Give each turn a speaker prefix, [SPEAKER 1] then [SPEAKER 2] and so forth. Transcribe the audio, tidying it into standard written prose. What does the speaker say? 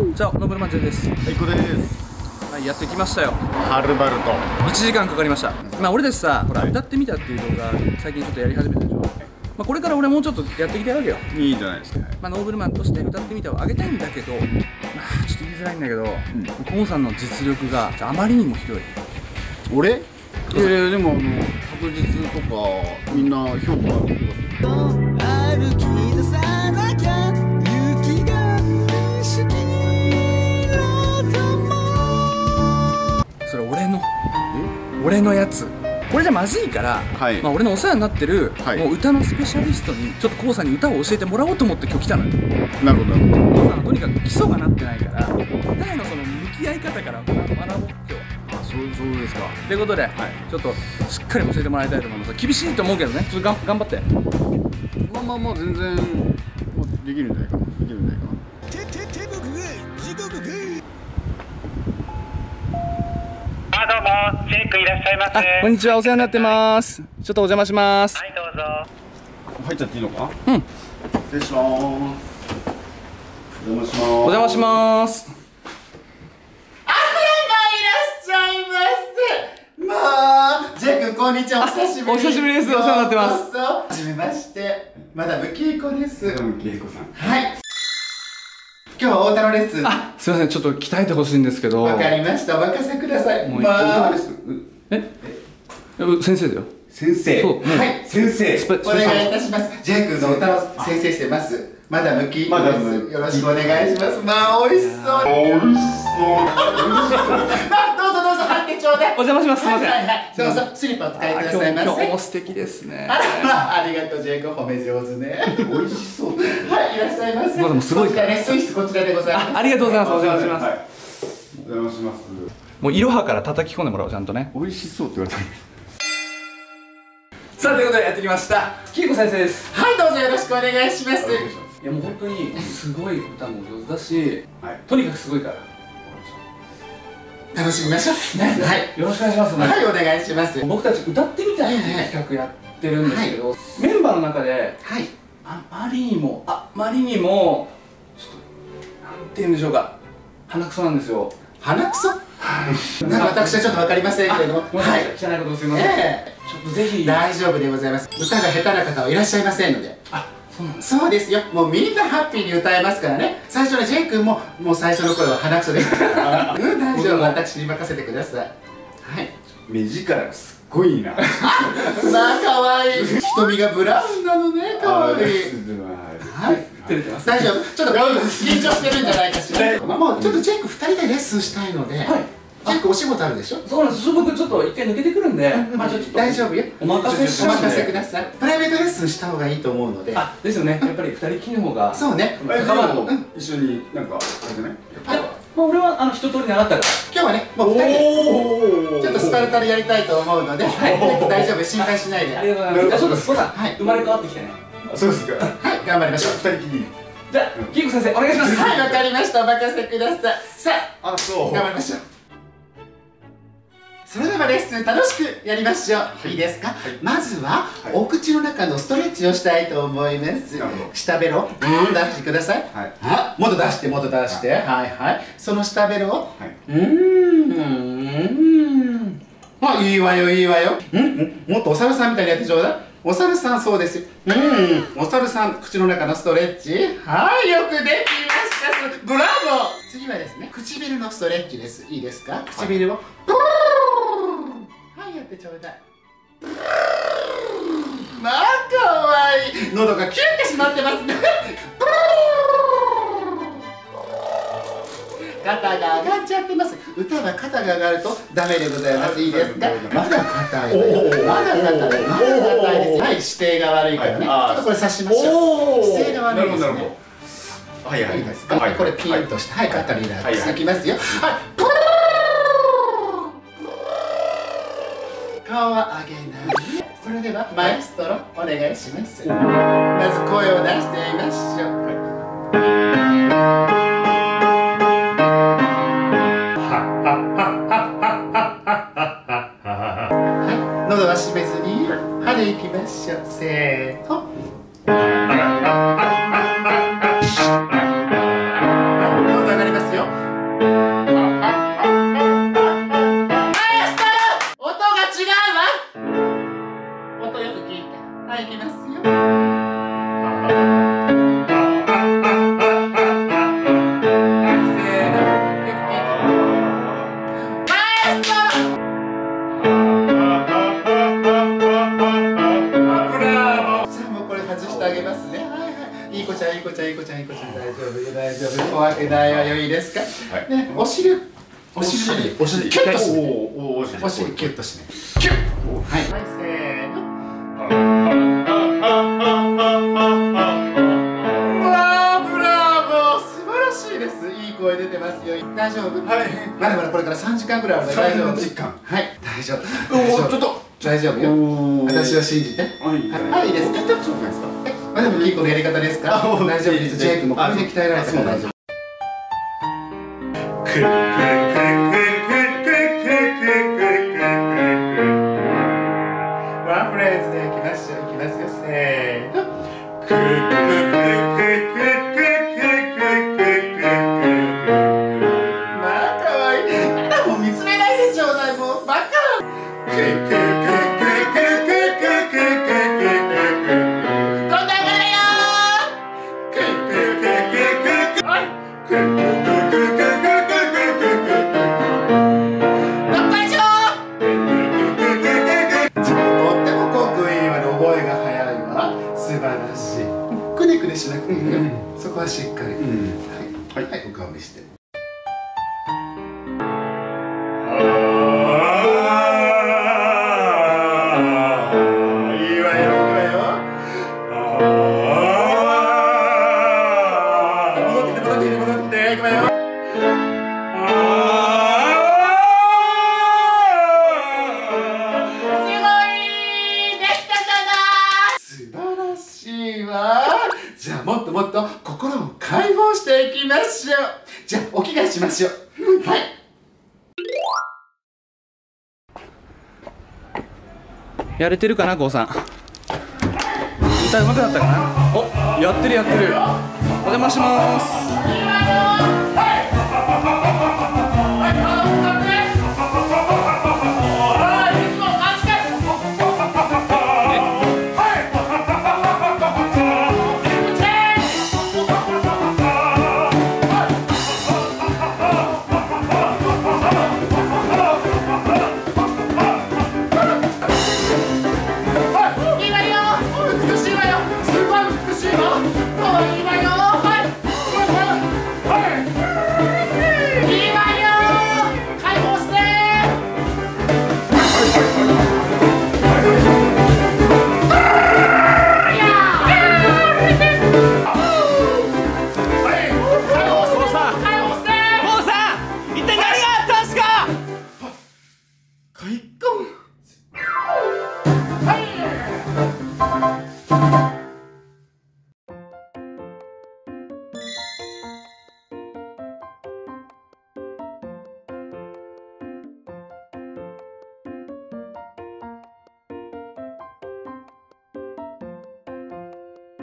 [SPEAKER 1] じゃあノブルマンチェルです。
[SPEAKER 2] はい、これです。
[SPEAKER 1] はい、やってきましたよ。
[SPEAKER 2] はるばると
[SPEAKER 1] 1時間かかりました。まあ俺たちさ、ほら、歌ってみたっていう動画最近ちょっとやり始めたでしょ。まあこれから俺もうちょっとやっていきたいわけよ。
[SPEAKER 2] いいんじゃないですか。
[SPEAKER 1] まあノーブルマンとして歌ってみたを上げたいんだけど、まあちょっと言いづらいんだけど、コウさんの実力があまりにもひどい。
[SPEAKER 2] 俺？いやいや、でも確実とかみんな評価ある。歩き出さなきゃ雪が好き
[SPEAKER 1] それ俺のやつ。これじゃまずいから、はい、まあ俺のお世話になってる、はい、もう歌のスペシャリストにちょっとコウさんに歌を教えてもらおうと思って今日来たのよ。
[SPEAKER 2] なるほど。
[SPEAKER 1] コウさんはとにかく基礎がなってないから歌へのその向き合い方から学ぼう今日は。
[SPEAKER 2] そうですか。
[SPEAKER 1] ということで、はい、ちょっとしっかり教えてもらいたいと思います。厳しいと思うけどね、ちょっと頑張って。
[SPEAKER 2] まあ全然できるんじゃないかな。
[SPEAKER 3] どうも、ジェイクいらっしゃいませ。
[SPEAKER 1] こんにちは、お世話になってます。ちょっとお邪魔します。
[SPEAKER 3] はい、どうぞ。
[SPEAKER 2] 入っちゃっていいのか？
[SPEAKER 1] うん。
[SPEAKER 2] 失礼します。お邪魔します。
[SPEAKER 1] お邪魔します。
[SPEAKER 4] ジェイ君こんにちは、お久しぶり。
[SPEAKER 1] お久しぶりです。お世話になってます。
[SPEAKER 4] はじめまして、マダムケイコです。
[SPEAKER 2] マダムケイコさん。
[SPEAKER 4] はい。今日は太田のレッスン。
[SPEAKER 1] すいません、ちょっと鍛えてほしいんですけど。
[SPEAKER 4] わかりました、お任せください。
[SPEAKER 1] もう太田レッスン。先生だよ。
[SPEAKER 4] 先生。
[SPEAKER 1] そう。
[SPEAKER 4] はい、先生。お願いいたします。ジェイ君の歌の先生してます。マダムキーです。よろしくお願いします。まあ、美味しそう。どうぞ入ってちょうだい。
[SPEAKER 1] お邪魔します。すみません。
[SPEAKER 4] そうそう、スリッパお使いくださいませ。
[SPEAKER 1] 今日も素敵ですね。
[SPEAKER 4] ありがとう、ジェイク、褒め上手ね。美味しそう。はい、いらっしゃいませ。
[SPEAKER 1] もうすごい。
[SPEAKER 4] こちらレッスン室、こちらでございます。
[SPEAKER 1] ありがとうございます。お邪魔します。
[SPEAKER 2] お邪魔します。
[SPEAKER 1] もういろはから叩き込んでもらおう、ちゃんとね。
[SPEAKER 2] 美味しそうって言われた。
[SPEAKER 1] さあ、ということでやってきました。キイコ先生です。
[SPEAKER 4] はい、どうぞよろしくお願いします。
[SPEAKER 1] いや、もう本当にすごい歌も上手だし、とにかくすごいから。
[SPEAKER 4] 楽しみましょう。
[SPEAKER 1] はい、よろしくお願いします。
[SPEAKER 4] はい、お願いします。
[SPEAKER 1] 僕たち歌ってみたいっていう企画やってるんですけど、メンバーの中で、あまりにも、ちょっと、なんて言うんでしょうか、鼻くそなんですよ。
[SPEAKER 4] 鼻くそ？なんか私はちょっとわかりませんけれども、
[SPEAKER 1] 汚いことすみません。ちょっとぜひ。大
[SPEAKER 4] 丈夫でございます。歌が下手な方はいらっしゃいませんので。
[SPEAKER 1] そうなんです。
[SPEAKER 4] そうですよ。もうみんなハッピーに歌えますからね。最初のジェイ君ももう最初の頃は鼻くそですから。大丈夫。私に任せてください。はい。
[SPEAKER 2] 目力がすっごいな。
[SPEAKER 4] まあ可愛い。瞳がブラウンなのね。可愛い。はい。大丈夫。ちょっと緊張してるんじゃないかしら。もうちょっとジェイク2人でレッスンしたいので。ジェイクお仕事あるでしょ。
[SPEAKER 1] そうなんです。僕ちょっと一回抜けてくるんで。まあちょっと
[SPEAKER 4] 大丈夫よ。
[SPEAKER 1] お任せします。
[SPEAKER 4] お任せください。プライベートレッスンした方がいいと思うので。
[SPEAKER 1] ですよね。やっぱり2人きりの方が。
[SPEAKER 4] そうね。
[SPEAKER 2] 一緒になんかあれじゃない？
[SPEAKER 1] 俺は一通り習ったから。
[SPEAKER 4] 今日はね、もう2人でちょっとスパルタでやりたいと思うので、大丈夫、心配しないで。
[SPEAKER 1] ありがとうございます。そうだ、生まれ変わってきてね。
[SPEAKER 2] そうですか。
[SPEAKER 4] はい、頑張りましょう。
[SPEAKER 2] 2人きり。
[SPEAKER 1] じゃあ、キイコ先生、お願いします。
[SPEAKER 4] はい、わかりました。お任せください。さあ、
[SPEAKER 2] そう。
[SPEAKER 4] 頑張りましょう。それではレッスン楽しくやりましょう。いいですか？まずはお口の中のストレッチをしたいと思います。下ベロ出してください。もっと出してもっと出して。はいはい。その下ベロをいいわよいいわよ。もっとお猿さんみたいにやってちょうだい。お猿さん、そうですよ。お猿さん、口の中のストレッチ。はい、よくできました。ブラボー。次はですね、唇のストレッチです。いいですか？唇をやってちょうだい。まあかわいい。喉がキュッてしまってますね。肩が上がっちゃってます。歌は肩が上がるとダメでございます。いいですか？まだ硬い。まだ硬い。まだ硬いです。はい、姿勢が悪いからね。ちょっとこれ刺しましょう。姿勢が悪いですね。はいはい。いいですか？これピンとして、はい、肩リラックスいきますよ。はい。顔は上げない。それではマエストロお願いします。まず声を出してみましょう。はい、喉は閉めずに歯でいきましょう。せーの。喉上がりますよ。 ちゃん大丈夫大丈夫。怖くないわよ。いいですか。ね、お尻キュッとして。お尻キュッとして。キュッ。はい。せーの。ブラボー、素晴らしいです。いい声出てますよ。大丈夫。はい。まだまだこれから3時間ぐらいあるので大丈夫。3時間。はい、大丈夫。ちょっと大丈夫よ。私を信じて。はい、いいですか。大丈夫ですか。まあでもいい子のやり方ですから。大丈夫です。ジェイクもこれで鍛えられたから大丈夫。ワンフレーズでいきますよ。いきますよ。せーの。まあかわいい。もう見つめないでちょうだい。もうバカ。しなくていいよ。そこはしっかり。はい、はい、お顔見して。いいわよ、いいわよ。戻ってきて、戻ってきて、戻ってきて、いくわよ。すごい、できたじゃない。素晴らしいわ。じゃあもっともっと心を解放していきましょう。じゃあお着替えしましょう。はい。
[SPEAKER 1] やれてるかな、郷さん。歌うまくなったかな。お、やってるやってる。お邪魔します。